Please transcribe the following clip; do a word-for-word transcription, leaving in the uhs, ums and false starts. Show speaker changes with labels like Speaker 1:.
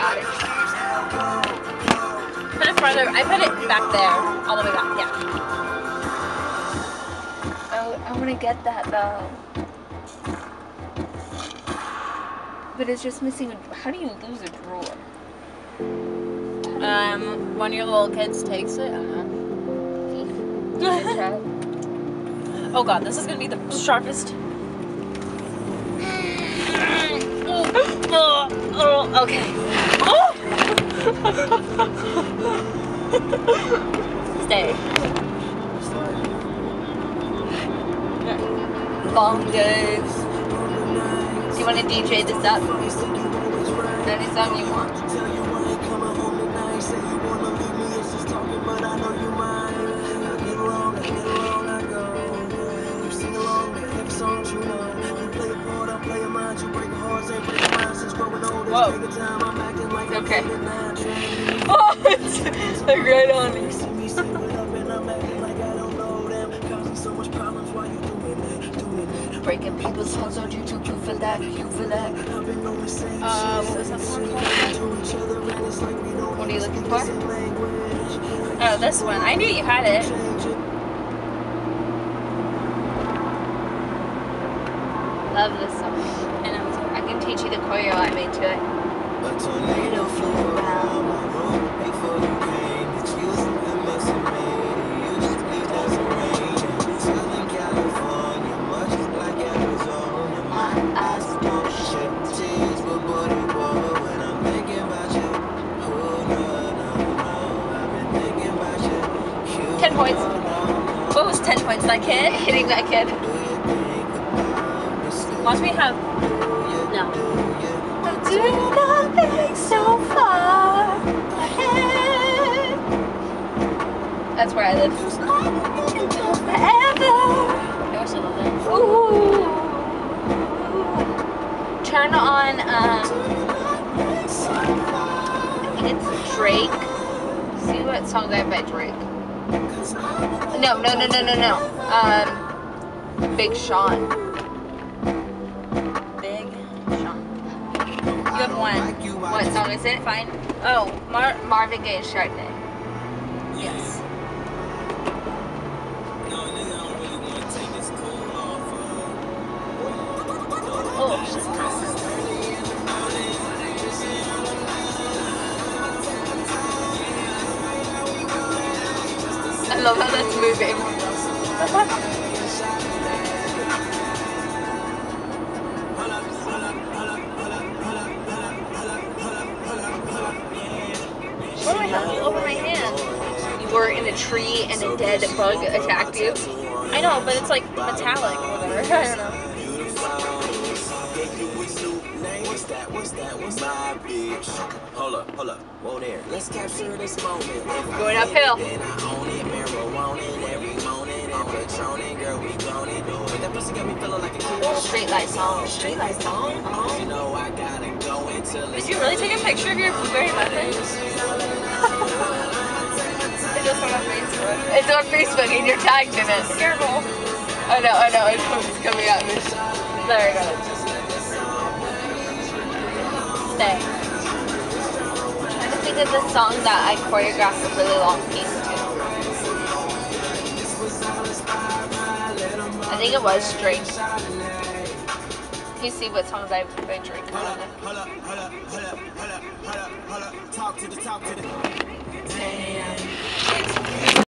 Speaker 1: got it. Put it further. I put it back there, all the way back. Yeah.
Speaker 2: Oh, I want to get that though. But it's just missing. A, how do you lose a drawer?
Speaker 1: Um, one of your little kids takes it. I don't know. Oh god, this is gonna be the sharpest. Oh, oh, okay. Oh! Stay. Long days. Do you want to D J this up? Any song you want? Whoa. Okay. Oh, it's like right on me. Breaking people's hearts on YouTube, you feel that, you feel that. Uh, what was that song called? What are you looking for? Oh, this one. I knew you had it. Love this song. And I can teach you the choreo I made to it. A tornado flew around my room before you came. It's you that missing me. You just need doesn't rain. Southern California, much like Arizona. My eyes don't shed tears, but body boy when I'm thinking about you. Oh no, no, no, I've been thinking about you. Ten points. What was ten points? That kid? Hitting that kid. Watch me have. No. Do not think so far ahead. That's where I live. Forever. I wish I loved that. Ooh. Turn on, um, I think it's Drake. See what songs I have by Drake. No, no, no, no, no, no. Um, Big Sean. You have one. What song is it? Fine. Oh, Mar Marvin Gaye and Chardonnay. Yes. Oh. I love how that's moving. What do I have all over my hand? You were in a tree and a dead bug attacked you. I know, but it's like metallic or whatever. I don't know.
Speaker 3: Hold up, hold up. Whoa there. Let's capture this moment.
Speaker 1: Going uphill. Straight light song. Straight light song. Oh. Did you really take a picture of your blueberry muffin? It just went on Facebook. It's on Facebook and you're tagged in it. Careful. I know, I know. It's coming at me. There we go. Stay. I'm trying to think of the song that I choreographed a really long piece to. I think it was Drake. You see what songs I by Drake on it.